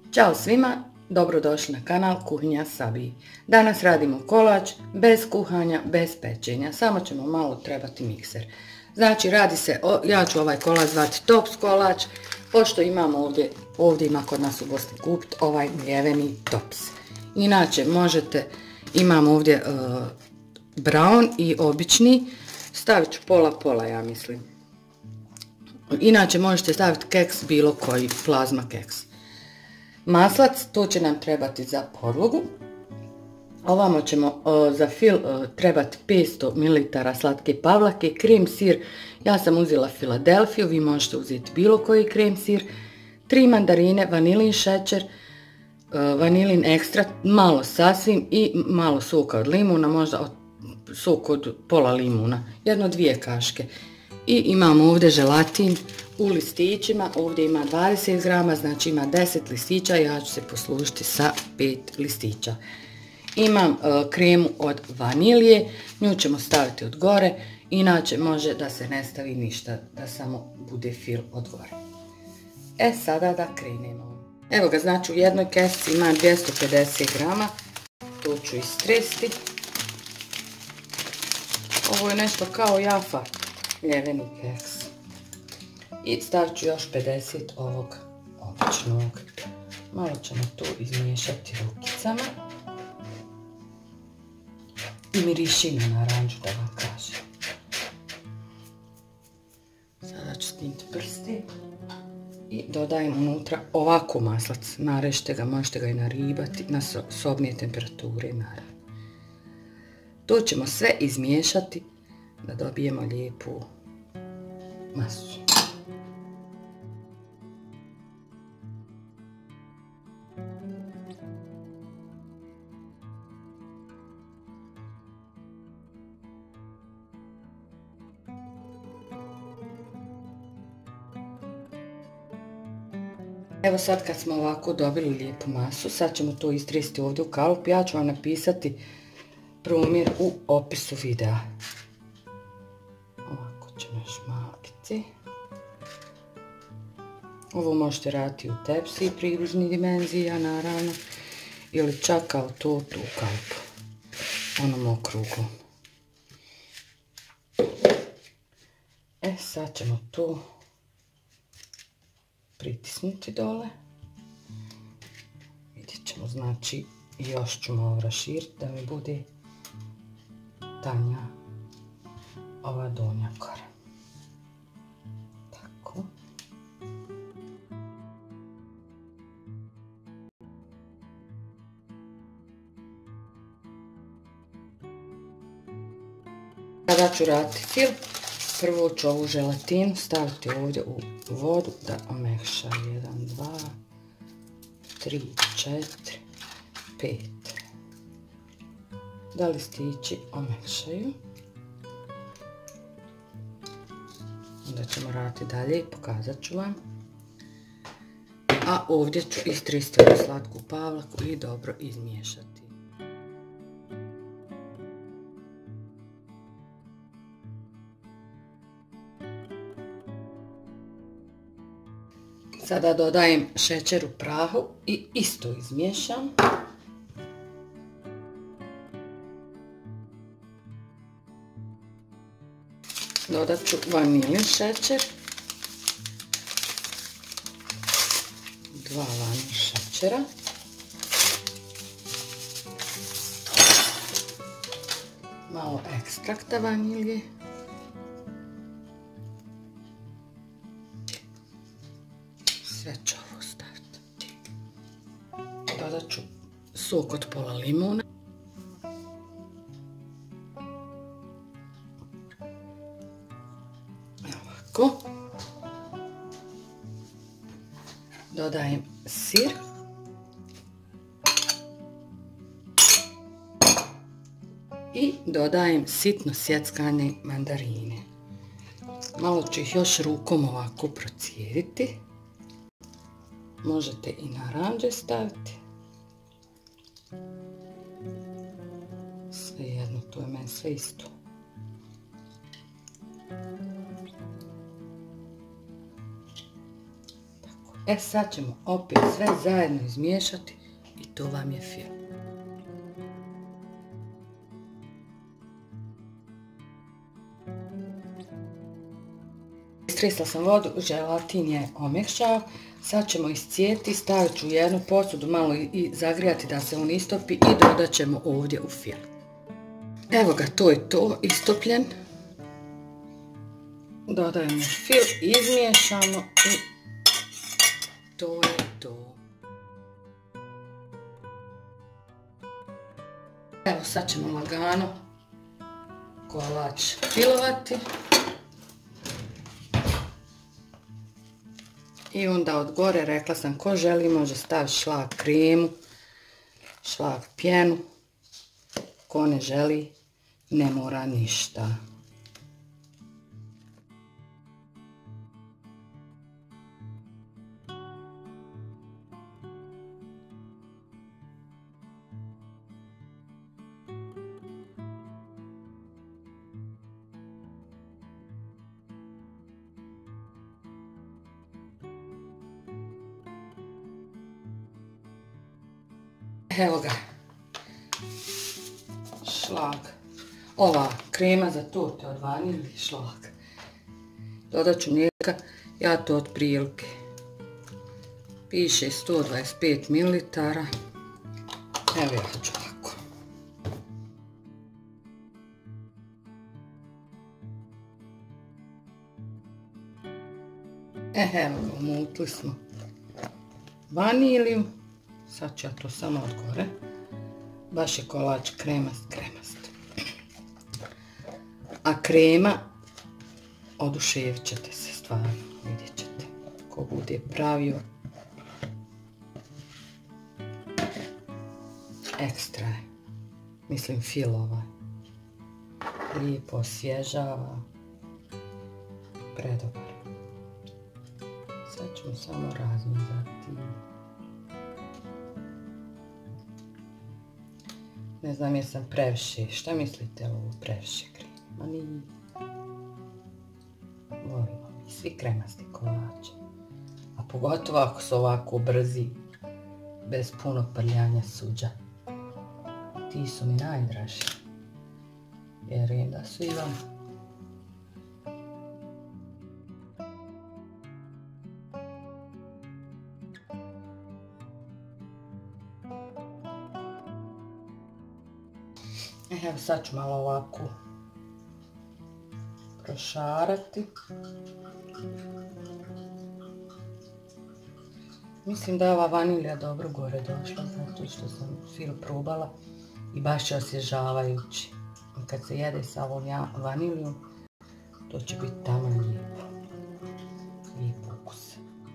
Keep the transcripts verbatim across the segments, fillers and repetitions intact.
Ćao svima, dobrodošli na kanal Kuhinja Sabiji. Danas radimo kolač bez kuhanja, bez pečenja, samo ćemo malo trebati mikser. Znači radi se, o, ja ću ovaj kolač zvati tops kolač, pošto imamo ovdje, ovdje ima kod nas u Bosni kupiti ovaj mljeveni tops. Inače možete, imam ovdje uh, brown i obični, stavit ću pola pola ja mislim. Inače možete staviti keks bilo koji, plazma keks. Maslac, to će nam trebati za podlogu. Ovamo ćemo o, za fil o, trebati petsto mililitara slatke pavlake, krem sir, ja sam uzela Filadelfiju, vi možete uzeti bilo koji krem sir, tri mandarine, vanilin šećer, o, vanilin ekstrakt, malo sasvim i malo soka od limuna, možda od, sok od pola limuna, jedno dvije kaške. I imamo ovdje želatin u listićima, ovdje ima dvadeset grama, znači ima deset listića, ja ću se poslužiti sa pet listića. Imam uh, kremu od vanilije, nju ćemo staviti od gore, inače može da se ne stavi ništa, da samo bude fil od gore. E sada da krenemo. Evo ga, znači u jednoj kesici ima dvjesto pedeset grama, to ću istresti. Ovo je nešto kao jafa. Mljeveni keks. I stavit ću još pedeset ovog običnog. Malo ćemo to izmiješati rukicama. I miriši na naranđu da vam kažem. Sada ću skinti prsti. I dodajem unutra ovako maslac. Narežite ga, možete ga i naribati na sobne temperature. Naravno. To ćemo sve izmiješati da dobijemo lijepu masu. Evo sad kad smo ovako dobili lijepu masu, sad ćemo to istresti ovdje u kalup. Ja ću vam napisati promjer u opisu videa. Ovako ćemo još malkice. Ovo možete raditi u tepsi približnih dimenzija naravno. Ili čak kao to tu u kalupu. Onom okruglom. E sad ćemo to pritisnuti dole. Vidjet ćemo, znači još ću malo raširiti da mi bude tanja ova donja kora. Tako. Sada ću raditi fil. Prvo ću ovu želatinu staviti ovdje u vodu da omekša. jedan, dva, tri, četiri, pet. Da listići omekšaju. Onda ćemo raditi dalje i pokazat ću vam. A ovdje ću istresti ovu slatku pavlaku i dobro izmiješati. Sada dodajem šećer u prahu i isto izmiješam. Dodat ću vanilin šećer. Dva vanilin šećera. Malo ekstrakta vanilje. Sve ću ovo staviti. Dodat ću sok od pola limuna. Ovako. Dodajem sir. I dodajem sitno sjeckane mandarine. Malo ću ih još rukom ovako procijediti. Možete i naranđe staviti. Sve jedno, to je meni sve isto. Tako E sad ćemo opet sve zajedno izmiješati i to vam je fil. Istresla sam vodu, želatin je omekšao. Sad ćemo iscijeti, stavit ću u jednu posudu, malo i zagrijati da se on istopi i dodat ćemo ovdje u fil. Evo ga, to je to, istopljen. Dodajemo fil, izmiješamo i to je to. Evo sad ćemo lagano kolač filovati. I onda od gore, rekla sam, ko želi može staviti šlag kremu, šlag pjenu. Ko ne želi, ne mora ništa. Evo ga, šlag, ova krema za torte od vanilje, šlag. Dodat ću mlijeka, ja to otprilike, piše sto dvadeset pet mililitara, evo ja ću ovako. E, evo ga, umutili smo vaniliju. Sad ću ja to samo od gore. Baš je kolač kremast, kremast. A krema, oduševit ćete se stvarno, vidjet ćete. Ko bude pravio. Ekstra je. Mislim fil ovaj. Lijepo osvježava. Predobar. Sad ćemo samo razmazati. Ne znam jesam previše, šta mislite o ovo previše krema? Ma nije. Volimo mi svi kremasti kolače. A pogotovo ako su ovako brzi, bez puno prljanja suđa. Ti su mi najdraži. Vjerujem da su i vam. Evo sad ću malo ovako prošarati. Mislim da je ova vanilja dobro gore došla, zato što sam fil probala i baš je osvježavajući. Kad se jede sa ovom vanilijom, to će biti taman lijepo. Lijep ukus.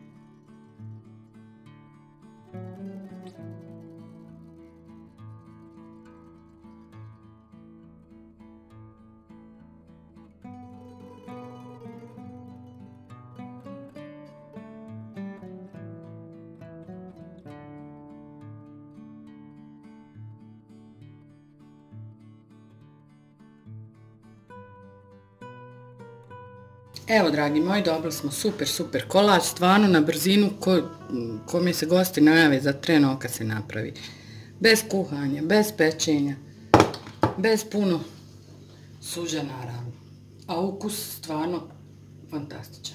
Evo dragi moji, dobili smo super, super kolač, stvarno na brzinu, ko, ko mi se gosti najave za tren oka se napravi. Bez kuhanja, bez pečenja, bez puno suđa naravno. A ukus stvarno fantastičan.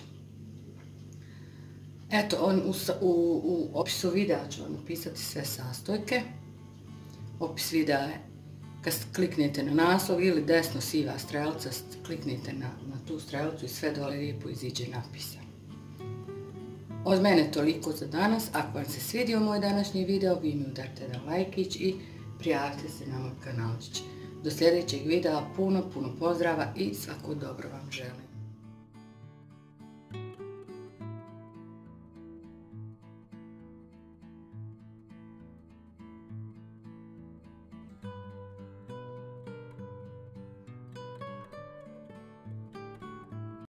Eto, on, u, u, u opisu videa ću vam napisati sve sastojke. Opis videa je kad kliknete na naslov ili desno siva strelca, kliknite na, na tu strelcu i sve dole lijepo iziđe napisano. Od mene toliko za danas. Ako vam se svidio moj današnji video, vi mi udarite jedan lajkić i prijavite se na moj kanalčić. Do sljedećeg videa puno, puno pozdrava i svako dobro vam želim.